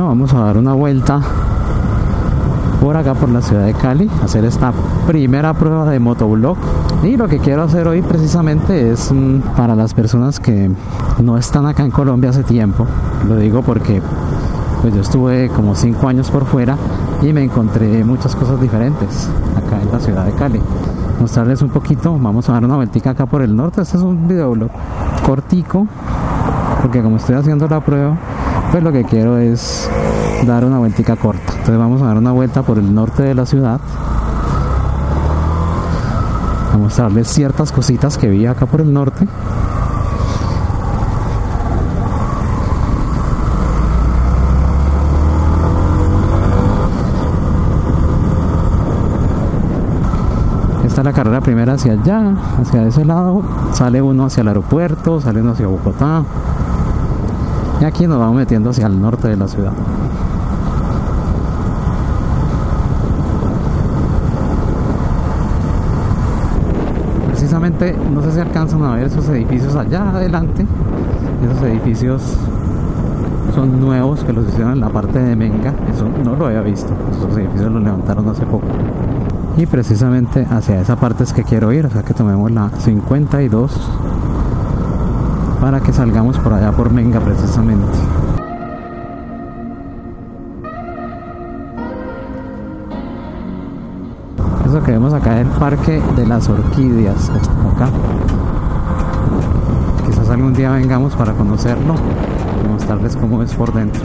Bueno, vamos a dar una vuelta por acá por la ciudad de Cali, hacer esta primera prueba de motovlog. Y lo que quiero hacer hoy precisamente es para las personas que no están acá en Colombia hace tiempo. Lo digo porque pues yo estuve como 5 años por fuera y me encontré muchas cosas diferentes acá en la ciudad de Cali. Mostrarles un poquito, vamos a dar una vueltica acá por el norte. Este es un videoblog cortico porque como estoy haciendo la prueba, pues lo que quiero es dar una vueltica corta. Entonces vamos a dar una vuelta por el norte de la ciudad, a mostrarles ciertas cositas que vi acá por el norte. Esta es la carrera primera hacia allá, hacia ese lado. Sale uno hacia el aeropuerto, sale uno hacia Bogotá. Y aquí nos vamos metiendo hacia el norte de la ciudad. Precisamente, no sé si alcanzan a ver esos edificios allá adelante. Esos edificios son nuevos, que los hicieron en la parte de Menga. Eso no lo había visto. Esos edificios los levantaron hace poco. Y precisamente hacia esa parte es que quiero ir. O sea que tomemos la 52 para que salgamos por allá por Menga precisamente. Eso que vemos acá es el Parque de las Orquídeas, acá. Quizás algún día vengamos para conocerlo y mostrarles cómo es por dentro.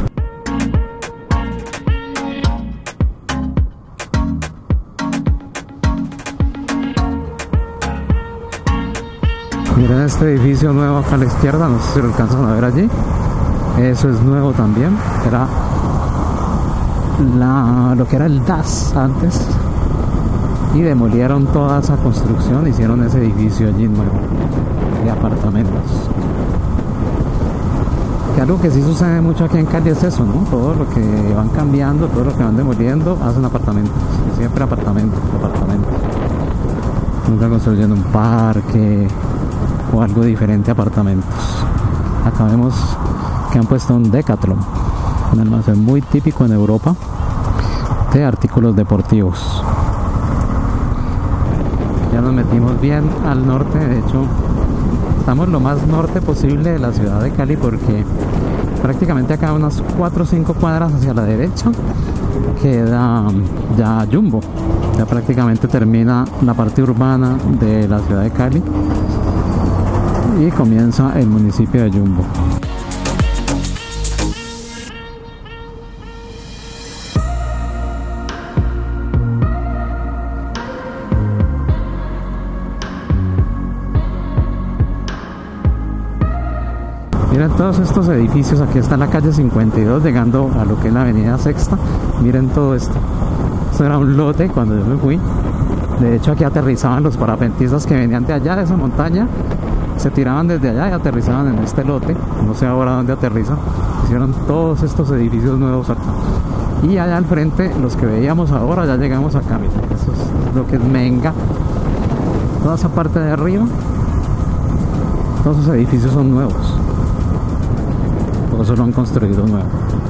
Miren este edificio nuevo acá a la izquierda, no sé si lo alcanzan a ver allí. Eso es nuevo también. Era lo que era el DAS antes. Y demolieron toda esa construcción, hicieron ese edificio allí nuevo de apartamentos. Que algo que sí sucede mucho aquí en Cali es eso, ¿no? Todo lo que van cambiando, todo lo que van demoliendo, hacen apartamentos. Siempre apartamentos. Nunca construyendo un parque o algo diferente a apartamentos. Acá vemos que han puesto un Decathlon, un almacén muy típico en Europa de artículos deportivos. Ya nos metimos bien al norte, de hecho estamos lo más norte posible de la ciudad de Cali, porque prácticamente acá unas 4 o 5 cuadras hacia la derecha queda ya Jumbo. Ya prácticamente termina la parte urbana de la ciudad de Cali y comienza el municipio de Jumbo. Miren todos estos edificios. Aquí está la calle 52 llegando a lo que es la avenida Sexta. Miren todo esto. Esto era un lote cuando yo me fui. De hecho aquí aterrizaban los parapentistas que venían de allá de esa montaña. Se tiraban desde allá y aterrizaban en este lote. No sé ahora dónde aterrizan. Hicieron todos estos edificios nuevos acá. Y allá al frente, los que veíamos ahora, ya llegamos acá. Miren, eso es lo que es Menga. Toda esa parte de arriba, todos esos edificios son nuevos. Por eso lo han construido nuevo.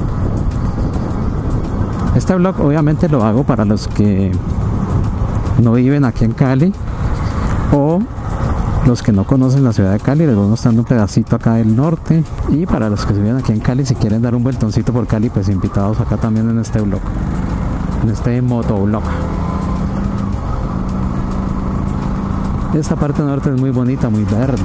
Este vlog obviamente lo hago para los que no viven aquí en Cali o los que no conocen la ciudad de Cali. Les voy mostrando un pedacito acá del norte, y para los que viven aquí en Cali, si quieren dar un vueltoncito por Cali, pues invitados acá también en este vlog, en este motovlog. Esta parte norte es muy bonita, muy verde.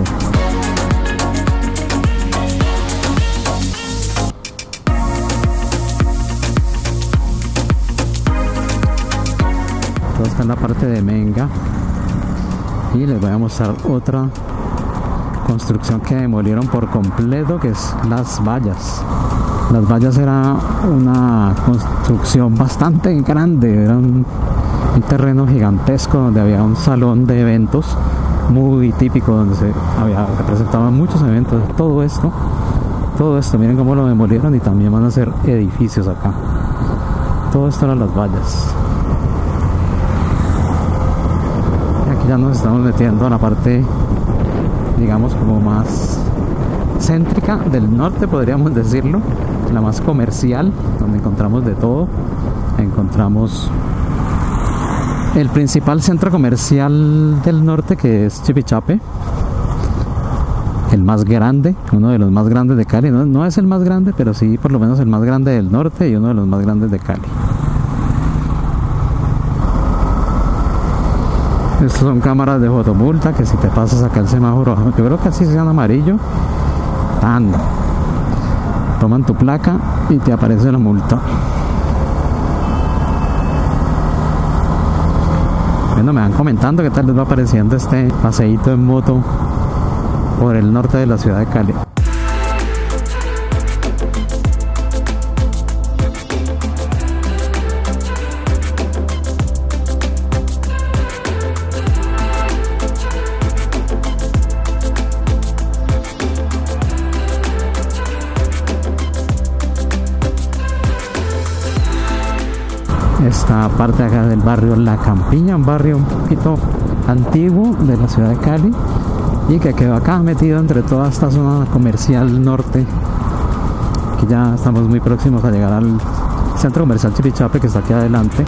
Todo está en la parte de Menga. Y les voy a mostrar otra construcción que demolieron por completo, que es Las Vallas. Las Vallas era una construcción bastante grande, era un terreno gigantesco donde había un salón de eventos muy típico, donde se representaban muchos eventos. Todo esto, miren cómo lo demolieron, y también van a hacer edificios acá. Todo esto era Las Vallas. Y aquí ya nos estamos metiendo a la parte, digamos, como más céntrica del norte, podríamos decirlo, la más comercial, donde encontramos de todo. Encontramos el principal centro comercial del norte, que es Chipichape, el más grande, uno de los más grandes de Cali. No es el más grande, pero sí por lo menos el más grande del norte y uno de los más grandes de Cali. Estas son cámaras de fotomulta, que si te pasas acá el semáforo, yo creo que así se llama amarillo, toman tu placa y te aparece la multa. Bueno, me van comentando qué tal les va pareciendo este paseíto en moto por el norte de la ciudad de Cali. Esta parte acá del barrio La Campiña, un barrio un poquito antiguo de la ciudad de Cali y que quedó acá metido entre toda esta zona comercial norte, que ya estamos muy próximos a llegar al centro comercial Chipichape, que está aquí adelante.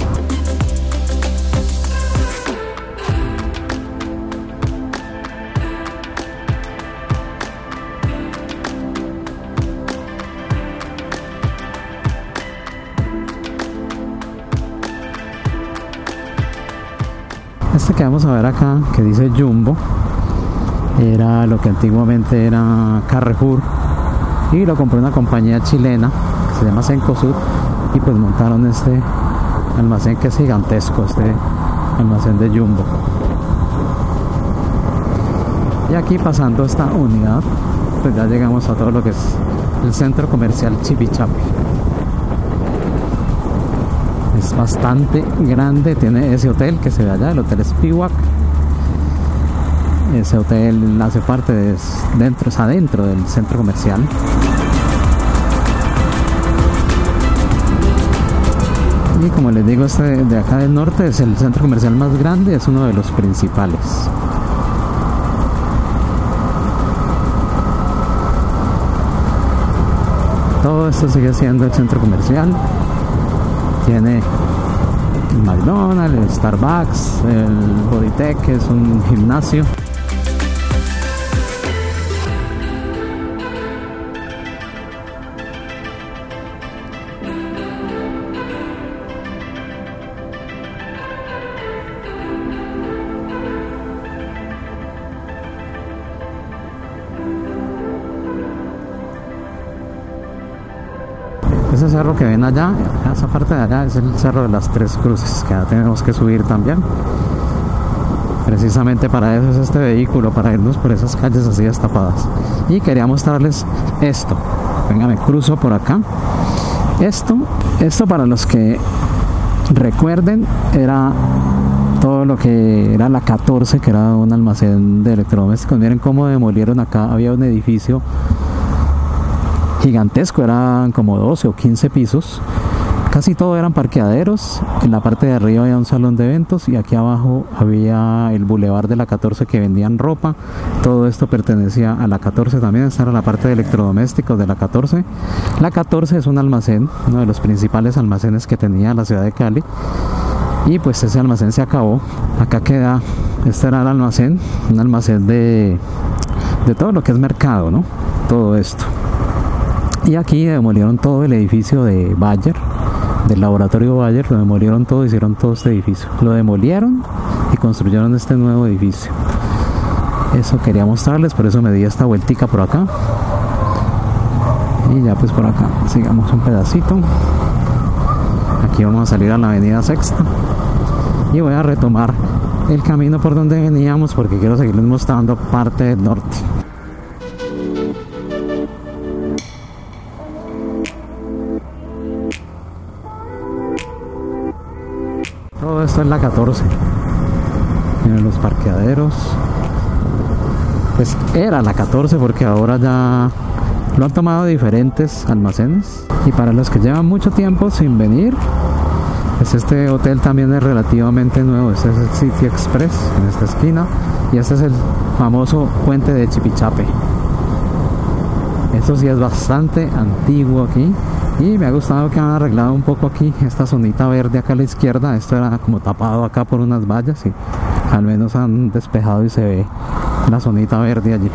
Este que vamos a ver acá, que dice Jumbo, era lo que antiguamente era Carrefour y lo compró una compañía chilena que se llama Cencosud, y pues montaron este almacén que es gigantesco, este almacén de Jumbo. Y aquí, pasando esta unidad, pues ya llegamos a todo lo que es el centro comercial Chipichape. Es bastante grande, tiene ese hotel que se ve allá, el hotel Spiwak. Ese hotel hace parte es adentro del centro comercial. Y como les digo, este de acá del norte es el centro comercial más grande, es uno de los principales. Todo esto sigue siendo el centro comercial. Tiene el McDonald's, el Starbucks, el Bodytech, que es un gimnasio. Ese cerro que ven allá, esa parte de allá es el cerro de las Tres Cruces, que ya tenemos que subir también. Precisamente para eso es este vehículo, para irnos por esas calles así destapadas. Y quería mostrarles esto. Venga, me cruzo por acá. Esto para los que recuerden, era todo lo que era la 14, que era un almacén de electrodomésticos. Miren cómo demolieron acá, había un edificio gigantesco, eran como 12 o 15 pisos, casi todo eran parqueaderos. En la parte de arriba había un salón de eventos y aquí abajo había el bulevar de la 14, que vendían ropa. Todo esto pertenecía a la 14 también. Esta era la parte de electrodomésticos de la 14. La 14 es un almacén, uno de los principales almacenes que tenía la ciudad de Cali, y pues ese almacén se acabó. Acá queda, este era el almacén, un almacén de todo lo que es mercado, ¿no? Todo esto. Y aquí demolieron todo el edificio de Bayer, del laboratorio Bayer, lo demolieron todo, hicieron todo este edificio. Lo demolieron y construyeron este nuevo edificio. Eso quería mostrarles, por eso me di esta vueltica por acá. Y ya pues por acá, sigamos un pedacito. Aquí vamos a salir a la avenida Sexta. Y voy a retomar el camino por donde veníamos, porque quiero seguirles mostrando parte del norte. Todo esto es la 14. Miren los parqueaderos. Pues era la 14, porque ahora ya lo han tomado diferentes almacenes. Y para los que llevan mucho tiempo sin venir, pues este hotel también es relativamente nuevo. Este es el City Express en esta esquina, y este es el famoso puente de Chipichape. Eso sí es bastante antiguo aquí. Y me ha gustado que han arreglado un poco aquí esta zonita verde acá a la izquierda. Esto era como tapado acá por unas vallas y al menos han despejado y se ve la zonita verde allí.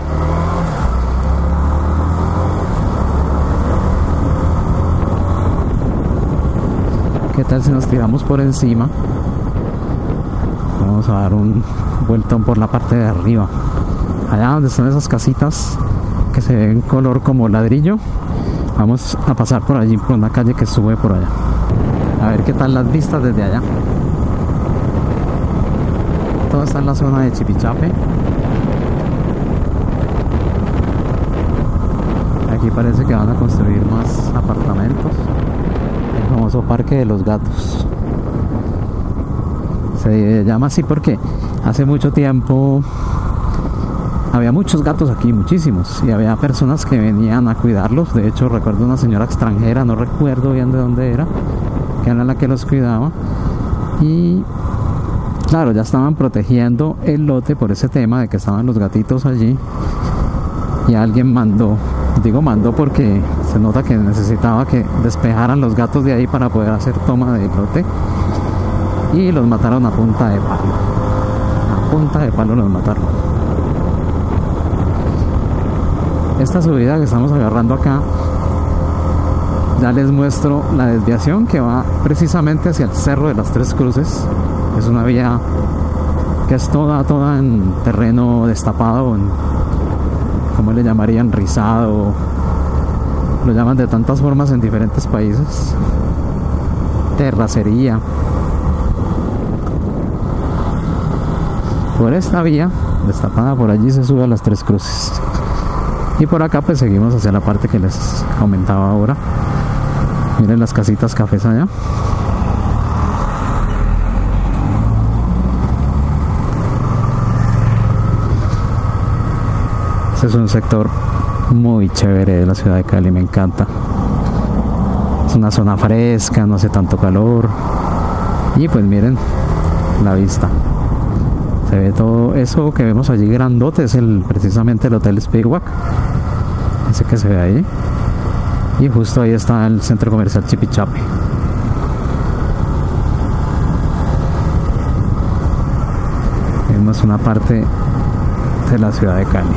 ¿Qué tal si nos tiramos por encima? Vamos a dar un vueltón por la parte de arriba. Allá donde están esas casitas que se ven color como ladrillo. Vamos a pasar por allí, por una calle que sube por allá. A ver qué tal las vistas desde allá. Todo está en la zona de Chipichape. Aquí parece que van a construir más apartamentos. El famoso Parque de los Gatos. Se llama así porque hace mucho tiempo había muchos gatos aquí, muchísimos, y había personas que venían a cuidarlos. De hecho, recuerdo una señora extranjera, no recuerdo bien de dónde era, que era la que los cuidaba. Y claro, ya estaban protegiendo el lote por ese tema de que estaban los gatitos allí. Y alguien mandó, digo mandó porque se nota que necesitaba que despejaran los gatos de ahí para poder hacer toma del lote. Y los mataron a punta de palo. A punta de palo los mataron. Esta subida que estamos agarrando acá, ya les muestro la desviación que va precisamente hacia el Cerro de las Tres Cruces. Es una vía que es toda en terreno destapado, ¿cómo le llamarían? Rizado. Lo llaman de tantas formas en diferentes países. Terracería. Por esta vía destapada por allí se sube a las Tres Cruces. Y por acá pues seguimos hacia la parte que les comentaba ahora. Miren las casitas cafés allá. Este es un sector muy chévere de la ciudad de Cali, me encanta. Es una zona fresca, no hace tanto calor. Y pues miren la vista. Se ve todo eso que vemos allí grandote, es precisamente el Hotel Speedwalk, ese que se ve ahí. Y justo ahí está el centro comercial Chipichape. Vemos una parte de la ciudad de Cali.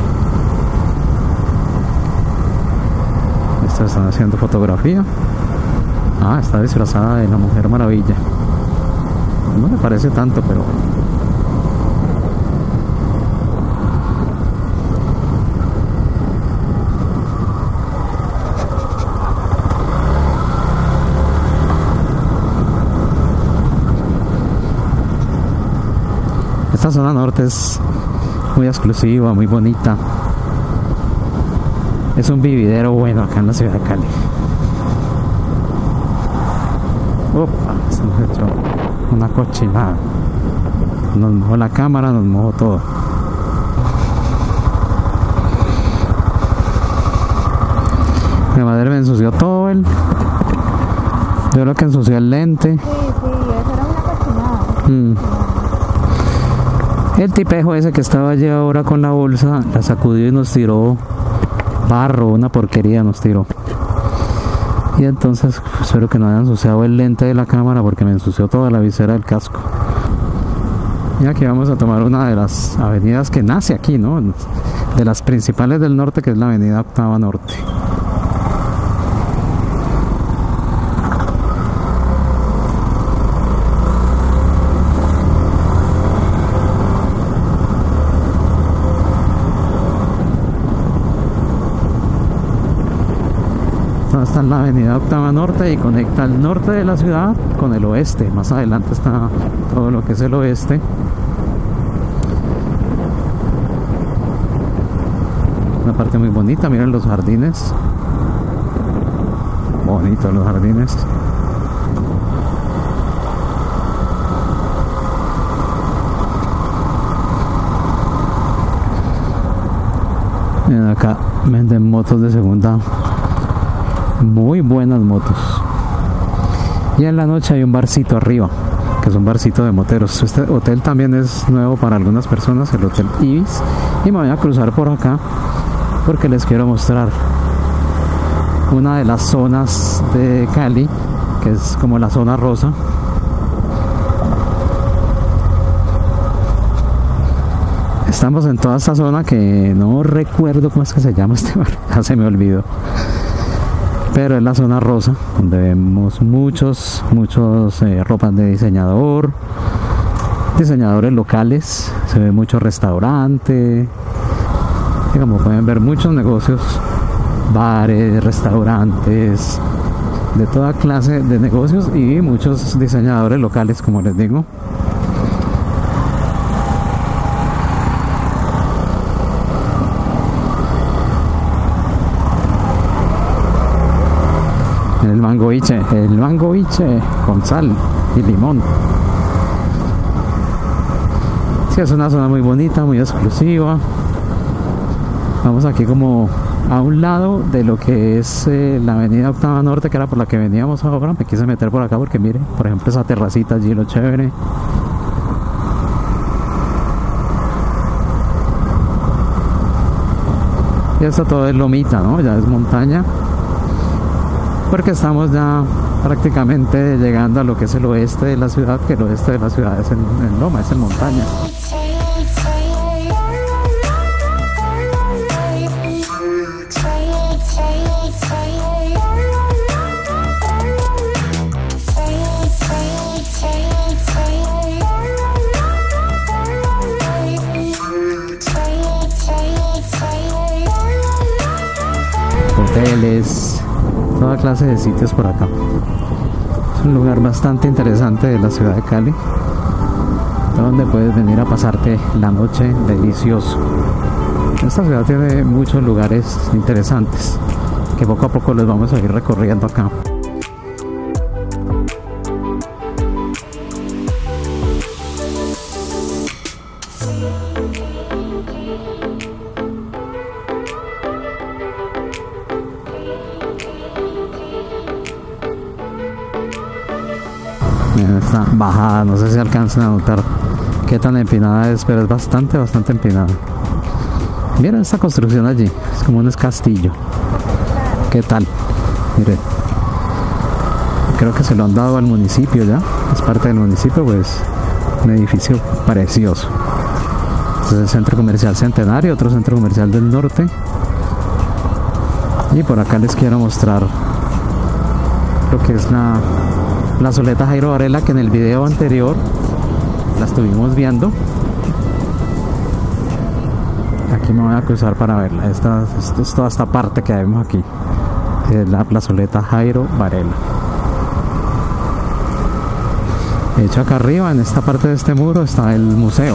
Estos están haciendo fotografía. Ah, está disfrazada de la Mujer Maravilla. No me parece tanto, pero esta zona norte es muy exclusiva, muy bonita. Es un vividero bueno acá en la ciudad de Cali. Opa, se nos echó una cochinada. Nos mojó la cámara, nos mojó todo. Mi madre me ensució todo yo lo que ensució el lente. Sí, eso era una cochinada. El tipejo ese que estaba allí ahora con la bolsa la sacudió y nos tiró barro, una porquería nos tiró. Y entonces espero que no hayan ensuciado el lente de la cámara porque me ensució toda la visera del casco. Y aquí vamos a tomar una de las avenidas que nace aquí, ¿no? De las principales del norte, que es la avenida Octava Norte. Está en la avenida Octava Norte y conecta el norte de la ciudad con el oeste. Más adelante está todo lo que es el oeste. Una parte muy bonita, miren los jardines. Bonitos los jardines. Miren acá, venden motos de segunda. Muy buenas motos. Y en la noche hay un barcito arriba, que es un barcito de moteros. Este hotel también es nuevo para algunas personas, el Hotel Ibis. Y me voy a cruzar por acá porque les quiero mostrar una de las zonas de Cali, que es como la zona rosa. Estamos en toda esta zona que no recuerdo cómo es que se llama este barrio, ya se me olvidó. Pero es la zona rosa, donde vemos muchos ropas de diseñador, diseñadores locales, se ve mucho restaurante, y como pueden ver muchos negocios, bares, restaurantes, de toda clase de negocios y muchos diseñadores locales, como les digo. El mango biche con sal y limón. Sí, es una zona muy bonita, muy exclusiva. Vamos aquí como a un lado de lo que es la avenida Octava Norte, que era por la que veníamos ahora. Me quise meter por acá porque miren, por ejemplo, esa terracita allí, lo chévere. Y esto todo es lomita, ¿no? Ya es montaña, porque estamos ya prácticamente llegando a lo que es el oeste de la ciudad, que el oeste de la ciudad es en loma, es en montaña. Hoteles, toda clase de sitios por acá. Es un lugar bastante interesante de la ciudad de Cali, donde puedes venir a pasarte la noche delicioso. Esta ciudad tiene muchos lugares interesantes que poco a poco los vamos a ir recorriendo acá. Esta bajada, no sé si alcanzan a notar qué tan empinada es, pero es bastante empinada. Miren esta construcción allí, es como un castillo. ¿Qué tal? Miren, creo que se lo han dado al municipio ya, es parte del municipio, pues un edificio precioso. Este es el Centro Comercial Centenario, otro centro comercial del norte. Y por acá les quiero mostrar lo que es la plazoleta Jairo Varela, que en el video anterior la estuvimos viendo. Aquí me voy a cruzar para verla. Esto es toda esta parte que vemos aquí, es la plazoleta Jairo Varela. De hecho, acá arriba, en esta parte de este muro, está el museo.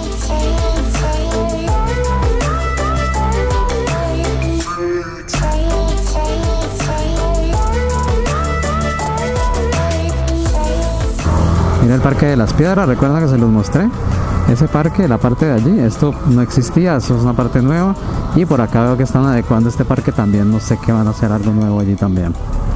Mira el Parque de las Piedras, recuerdan que se los mostré. Ese parque, la parte de allí, esto no existía, esto es una parte nueva. Y por acá veo que están adecuando este parque también, no sé qué van a hacer algo nuevo allí también.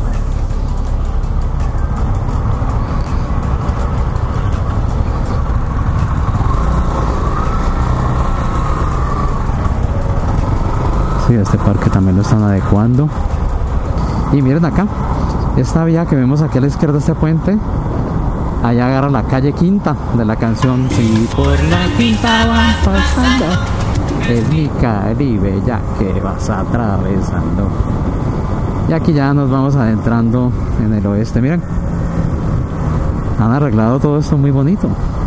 Sí, este parque también lo están adecuando. Y miren acá, esta vía que vemos aquí a la izquierda, este puente, allá agarra la calle Quinta de la canción Si por la Quinta vas pasando, es mi Caribe ya que vas atravesando. Y aquí ya nos vamos adentrando en el oeste. Miren, han arreglado todo esto muy bonito.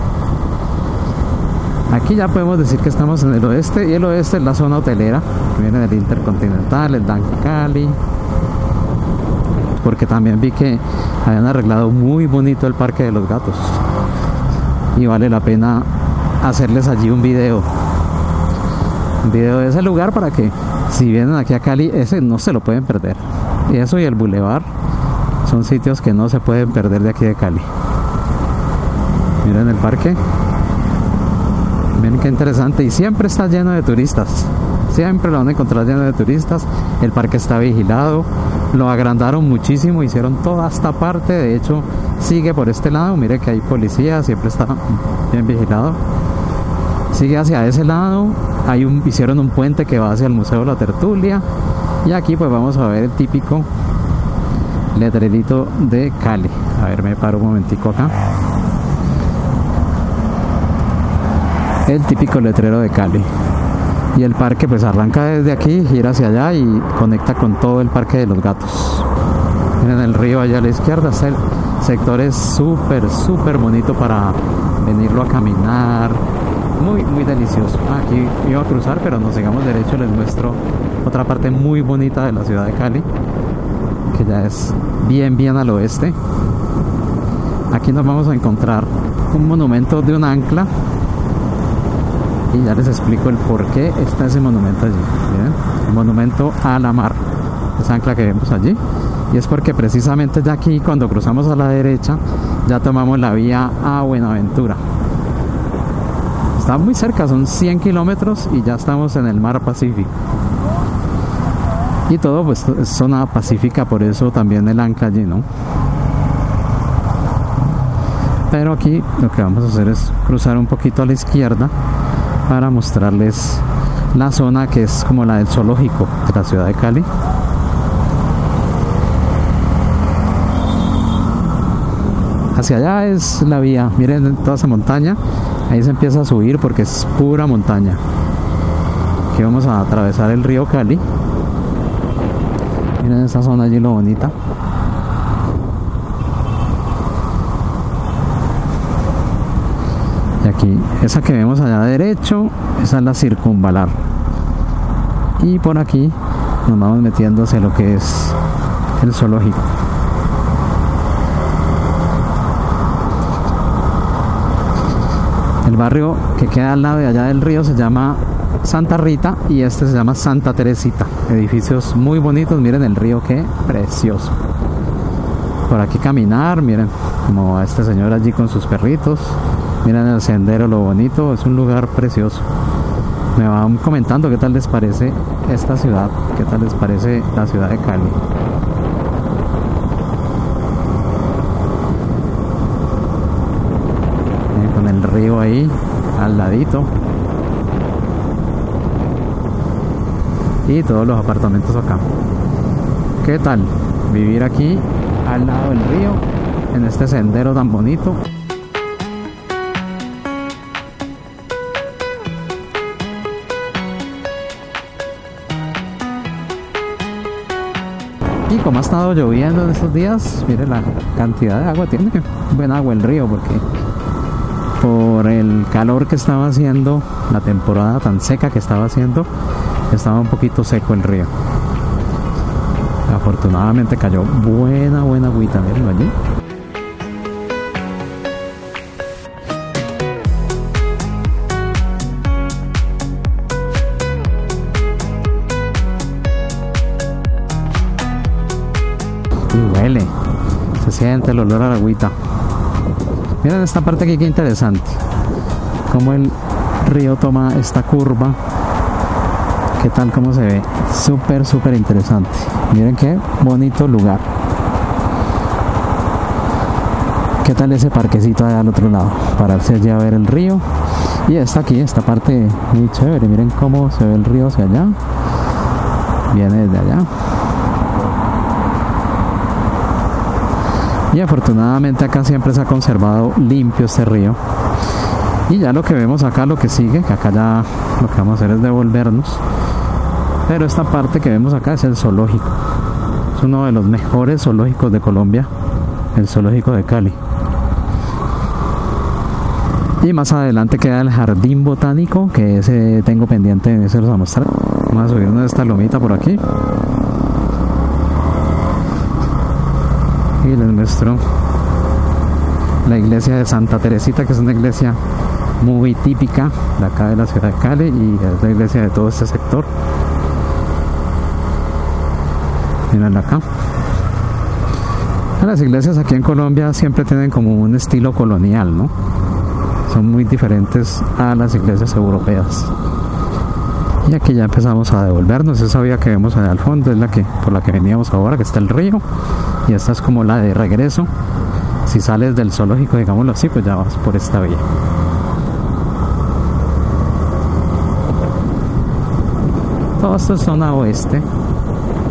Aquí ya podemos decir que estamos en el oeste, y el oeste es la zona hotelera. Viene el Intercontinental, el Danca Cali, porque también vi que habían arreglado muy bonito el Parque de los Gatos y vale la pena hacerles allí un video de ese lugar, para que si vienen aquí a Cali, ese no se lo pueden perder. Y eso y el Boulevard son sitios que no se pueden perder de aquí de Cali. Miren el parque, miren qué interesante, y siempre está lleno de turistas, siempre lo van a encontrar lleno de turistas. El parque está vigilado, lo agrandaron muchísimo, hicieron toda esta parte, de hecho sigue por este lado, mire que hay policía, siempre está bien vigilado. Sigue hacia ese lado, hicieron un puente que va hacia el Museo de la Tertulia, Y aquí pues vamos a ver el típico letrerito de Cali. A ver, me paro un momentico acá. El típico letrero de Cali. Y el parque pues arranca desde aquí, gira hacia allá y conecta con todo el Parque de los Gatos. Miren el río allá a la izquierda. Este sector es súper bonito para venirlo a caminar. Muy delicioso. Aquí iba a cruzar, pero nos sigamos derecho. Les muestro otra parte muy bonita de la ciudad de Cali, que ya es bien al oeste. Aquí nos vamos a encontrar un monumento de un ancla, y ya les explico el por qué está ese monumento allí. ¿Miren? El monumento a la mar, esa ancla que vemos allí, y es porque precisamente de aquí, cuando cruzamos a la derecha, ya tomamos la vía a Buenaventura. Está muy cerca, son 100 kilómetros y ya estamos en el mar Pacífico. Y todo pues es zona pacífica, por eso también el ancla allí, ¿no? Pero aquí lo que vamos a hacer es cruzar un poquito a la izquierda para mostrarles la zona que es como la del zoológico de la ciudad de Cali. Hacia allá es la vía. Miren toda esa montaña. Ahí se empieza a subir porque es pura montaña. Aquí vamos a atravesar el río Cali. Miren esa zona allí, lo bonita. Y aquí, esa que vemos allá derecho, esa es la circunvalar. Y por aquí nos vamos metiendo hacia lo que es el zoológico. El barrio que queda al lado de allá del río se llama Santa Rita y este se llama Santa Teresita. Edificios muy bonitos, miren el río, qué precioso. Por aquí caminar, miren como va este señor allí con sus perritos. Miren el sendero, lo bonito, es un lugar precioso. Me van comentando qué tal les parece esta ciudad, qué tal les parece la ciudad de Cali. Con el río ahí al ladito y todos los apartamentos acá. ¿Qué tal vivir aquí al lado del río, en este sendero tan bonito? Y como ha estado lloviendo en estos días, mire la cantidad de agua, tiene buen agua el río, porque por el calor que estaba haciendo, la temporada tan seca que estaba haciendo, estaba un poquito seco el río. Afortunadamente cayó buena agüita, mirenlo allí. Y huele, se siente el olor a la agüita. Miren esta parte aquí, qué interesante, como el río toma esta curva. ¿Qué tal cómo se ve? Súper interesante. Miren qué bonito lugar. ¿Qué tal ese parquecito allá al otro lado? Pararse allí a ver el río. Y esta aquí, esta parte muy chévere. Miren cómo se ve el río hacia allá. Viene desde allá. Y afortunadamente acá siempre se ha conservado limpio este río. Y ya lo que vemos acá, lo que sigue, que acá ya lo que vamos a hacer es devolvernos. Pero esta parte que vemos acá es el zoológico. Es uno de los mejores zoológicos de Colombia, el zoológico de Cali. Y más adelante queda el jardín botánico, que ese tengo pendiente, ese los voy a mostrar. Vamos a subirnos de esta lomita por aquí. Y les muestro la iglesia de Santa Teresita, que es una iglesia muy típica de acá de la ciudad de Cali y es la iglesia de todo este sector. Miren acá. Las iglesias aquí en Colombia siempre tienen como un estilo colonial, ¿no? Son muy diferentes a las iglesias europeas. Y aquí ya empezamos a devolvernos. Esa vía que vemos allá al fondo es la que por la que veníamos ahora, que está el río. Y esta es como la de regreso. Si sales del zoológico, digámoslo así, pues ya vas por esta vía. Todo esto es zona oeste.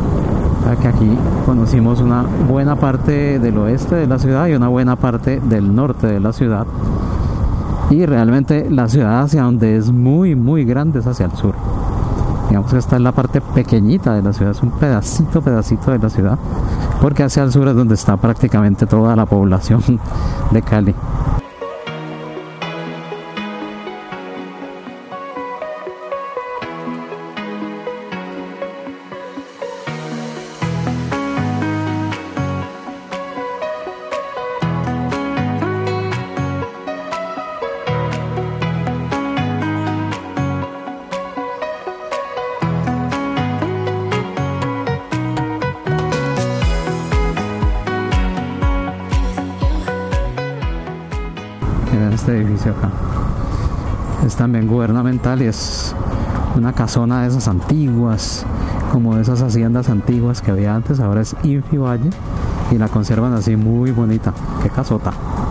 Ya que aquí conocimos una buena parte del oeste de la ciudad y una buena parte del norte de la ciudad. Y realmente la ciudad hacia donde es muy grande es hacia el sur. Digamos que esta es la parte pequeñita de la ciudad, es un pedacito de la ciudad, porque hacia el sur es donde está prácticamente toda la población de Cali. Miren este edificio acá, es también gubernamental y es una casona de esas antiguas, como de esas haciendas antiguas que había antes. Ahora es Infivalle y la conservan así muy bonita. Qué casota.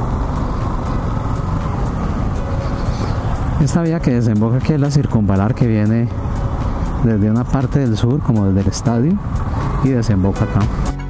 Esta vía que desemboca aquí es la circunvalar, que viene desde una parte del sur, como desde el estadio, y desemboca acá.